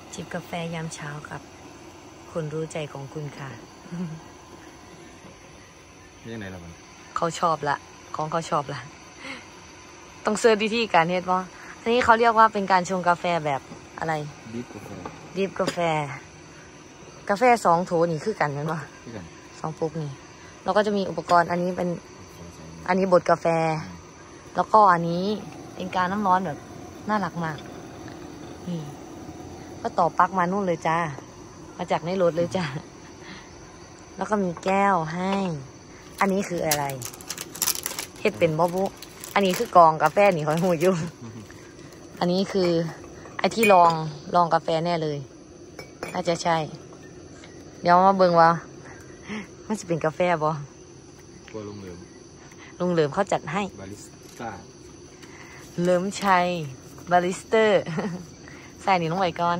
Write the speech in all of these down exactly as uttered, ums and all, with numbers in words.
จิบกาแฟยามเช้ากับคนรู้ใจของคุณค่ะนี่ยังไงล่ะมันเขาชอบละของเขาชอบละต้องเสิร์ชวิธีการเฮ็ดว่าอันนี้เขาเรียกว่าเป็นการชงกาแฟแบบอะไรดิฟกาแฟดิฟกาแฟกาแฟสองโถนี่คือกันไหมวะสองปุ๊กนี่เราก็จะมีอุปกรณ์อันนี้เป็นอันนี้บดกาแฟแล้วก็อันนี้เป็นการน้ำร้อนแบบน่ารักมากนี่ก็ต่อปลั๊กมานู่นเลยจ้ามาจากในรถเลยจ้าแล้วก็มีแก้วให้อันนี้คืออะไรเฮ็ดเป็นบ๊อบบุอันนี้คือกองกาแฟนี่หอยหูอยู่อันนี้คือไอที่ลองลองกาแฟแน่เลยน่าจะใช่เดี๋ยวมาเบิ่งว่ามันจะเป็นกาแฟบ่กลัวลุงเหลิมลุงเหลิมเขาจัดให้บาริสต้าเหลิมชัยบาริสเตอร์ใส่นี่ลงไปก่อน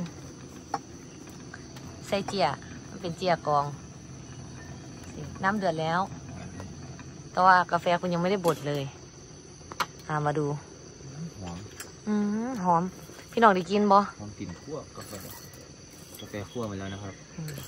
ใส่เจียมันเป็นเจียกองน้ำเดือดแล้วแต่ว่ากาแฟคุณยังไม่ได้บดเลยอ่ามาดูหอมอืมหอมพี่น้องได้กินบ่หอมกลิ่นคั่วกาแฟกาแฟคั่วมาแล้วนะครับ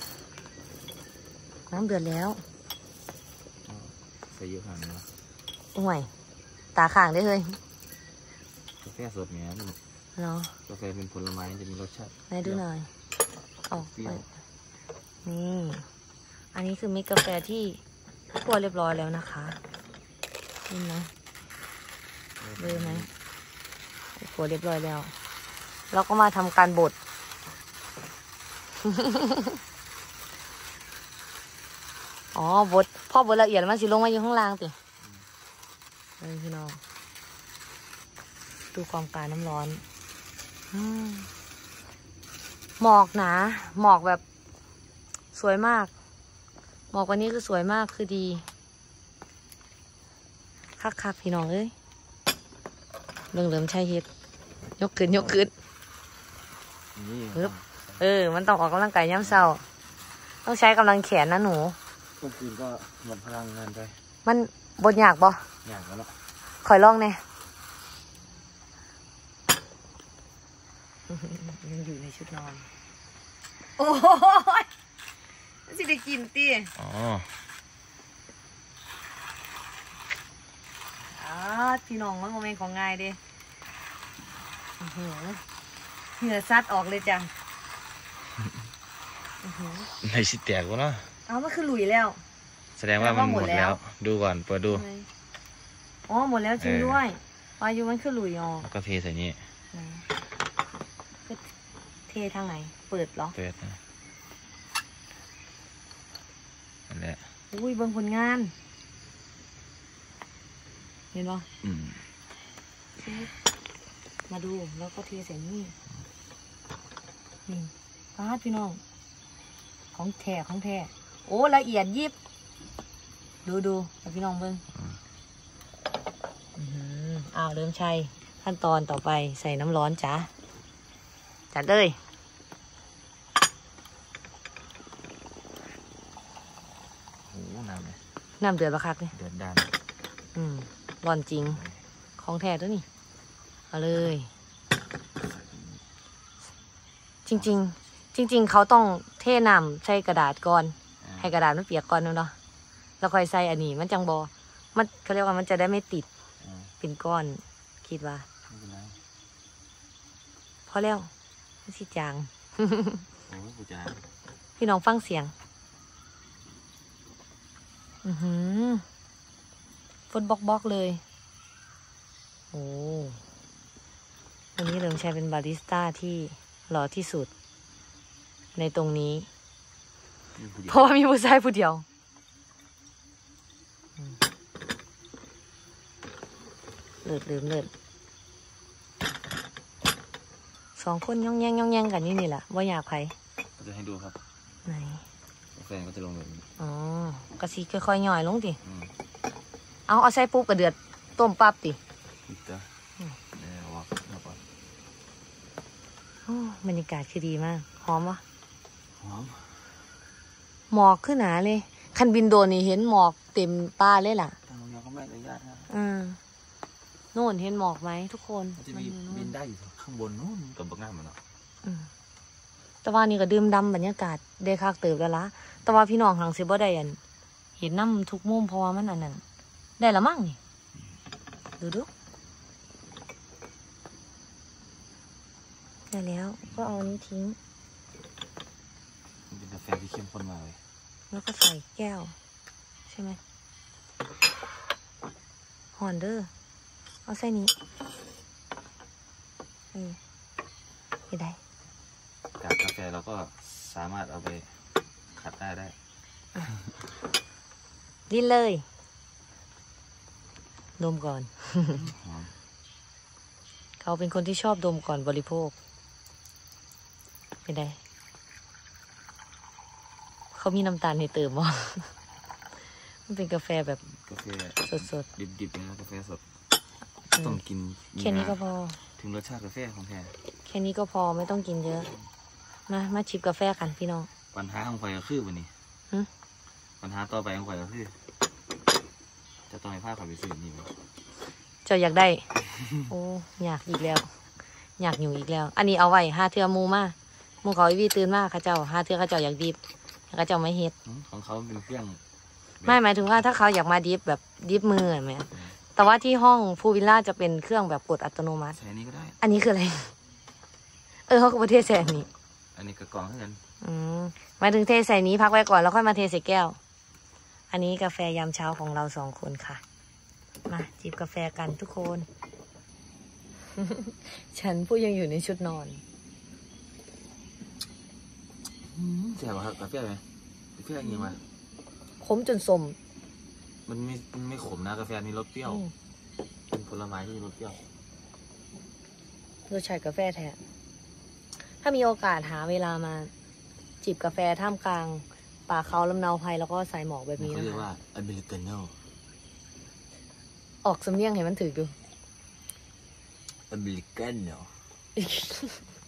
น้ำเดือดแล้วใส่เยอะขนาดนี้นะโอ้ยตาข่างได้เลยกาแฟสดเนี่ยเนาะกาแฟเป็นผลไม้จะมีรสชาติให้ดูหน่อยออกไปนี่อันนี้คือเม็ดกาแฟที่คั่วเรียบร้อยแล้วนะคะนี่นะเลยไหมคั่วเรียบร้อยแล้วเราก็มาทำการบดอ๋อบดพ่อบดละเอียดมันสิลงมาอยู่ข้างล่างติเลยพี่น้องดูความการน้ำร้อนหมอกหนาหมอกแบบสวยมากหมอกวันนี้คือสวยมากคือดีคักคักพี่น้องเอ้ยเรื่องเริ่มใช่เฮ็ดยกขึ้นยกขึ้นปึ๊บเออมันต้องออกกำลังกายย่ำเช้าต้องใช้กำลังแขนนะหนูก็คืนก็หมดพลังงานไปมันบดยากบ่ยากแล้วเนาะคอยลองแน่ยังอยู่ในชุดนอนโอ้ยสิได้กินตีอ๋ออ๋อพี่น้องมันโมเมนต์ของง่ายดิเหงื่อซัดออกเลยจ้ะในสิแตกวะเนาะเอามันคือหลุยแล้วแสดงว่ามันหมดแล้วดูก่อนเปิดดูอ๋อหมดแล้วจริงด้วยวายุมันคือหลุยอ๋อแล้วก็เทใส่นี่เททางไหนเปิดหรอเปิดนะนั่นแหละอุ้ยเบิ่งผลงานเห็นป่ะมาดูแล้วก็เทใส่นี่นี่ป้าพี่น้องของแท้ของแท้โอ้ละเอียดยิบดูดูพี่น้องเบิ่งอ้าวเริ่มใช่ขั้นตอนต่อไปใส่น้ำร้อนจ้ะจัดเลยโอ้น้ำเลยน้ำเดือดปะคักเลยเดือดดันอืมร้อนจริงของแท้ตัวนี้เอาเลยจริงๆจริงๆเขาต้องเทน้ำใส่กระดาษก่อนให้กระดาษมันเปียกก่อนเนาะแล้วค่อยใส่อันนี้มันจังบอมันเขาเรียกว่ามันจะได้ไม่ติดเป็นก้อนคิดว่าพอแล้วไม่สิจางพี่น้องฟังเสียงอือหือฟดบล็อกบล็อกเลยโอ้วันนี้เริ่มใช้เป็นบาริสต้าที่หล่อที่สุดในตรงนี้เพราะว่ามีผู้ชายผู้เดียวเลิศเลิศเลิศสองคนย่องแย่งย่องแย่งกันนี่นี่แหละว่าอยากใครจะให้ดูครับไหนแฟนก็จะลงแบบนี้อ๋อกระซีค่อยๆย่อยลงดิเอาเอาใส่ปุ๊บกระเดือดต้มปั๊บดิบรรยากาศคือดีมากหอมวะหอมหมอกขึ้นหนาเลยคันบินโดนนี่เห็นหมอกเต็มป้าเลยล่ะทางเราก็ไม่อนุญาตนะอืมโน่นเห็นหมอกไหมทุกคนจะมีบินได้อยู่ข้างบนนู้นกับบักหน้ามันเนาะแต่ว่านี่ก็ดื่มดำบรรยากาศได้คักเติบแล้วละแต่ว่าพี่น้องทางสิบ่ได้อันเห็นน้ำทุกมุมเพราะว่ามันอันนั้นได้ละมั่งนี่ดูดูได้แล้วก็เอาอันนี้ทิ้งมันเป็นกาแฟที่เข้มข้นมากเลยแล้วก็ใส่แก้วใช่ไหมหอนเด้อเอาใส่นี้เออไม่ได้จากกาแฟเราก็สามารถเอาไปขัดได้ได้ดิ้นเลยดมก่อนหอมเขาเป็นคนที่ชอบดมก่อนบริโภคไม่ได้เขามีน้ำตาลในเติมมั้ง มันเป็นกาแฟแบบกาแฟสดดิบๆนะกาแฟสดๆต้องกินแค่นี้ก็พอถึงรสชาติกาแฟของแท้แค่นี้ก็พอไม่ต้องกินเยอะ มามาชิมกาแฟกันพี่น้องปัญหาของข่อยก็คือวันนี้หึปัญหาต่อไปของข่อยก็คือจะต้องให้ผ้าข่อยไปซื้อนี่ไหมเจ้าอยากได้ โอ้อยากอีกแล้ว อยากอยู่อีกแล้ว อันนี้เอาไว้ห้าเทือหมูมาหมูเขาอีวีตื่นมากข้าเจ้าห้าเทือข้าเจ้าอยากดิบข้าเจ้าไม่เฮ็ดอืมของเขาเป็นเครื่องไม่หมายถึงว่าถ้าเขาอยากมาดิฟแบบดิฟมือเห็นไหมแต่ว่าที่ห้องพูวิลล่าจะเป็นเครื่องแบบกดอัตโนมัติใส่อันนี้ก็ได้อันนี้คืออะไร เออเขาคือประเทศใส่อันนี้อันนี้กระกล่องเท่ากันอืมหมายถึงเทใส่นี้พักไว้ก่อนแล้วค่อยมาเทใส่แก้ว อันนี้กาแฟยามเช้าของเราสองคนค่ะ มาจิบกาแฟกันทุกคน ฉันผู้ยังอยู่ในชุดนอนอืมแซ่บครับกาแฟไหมกาแฟอย่างนี้มาขมจนสมมันไม่มันไม่ขมนะกาแฟนี้รสเปรี้ยวอืมเป็นผลไม้ที่มีรสเปรี้ยวรสชาติกาแฟแท้ถ้ามีโอกาสหาเวลามาจิบกาแฟท่ามกลางป่าเขาลำเนาไพรแล้วก็ใส่หมอกแบบนี้เขานะเรียกคะว่าอเมริกาโน่ออกสำเนียงให้มันถือดูอเมริกาโน่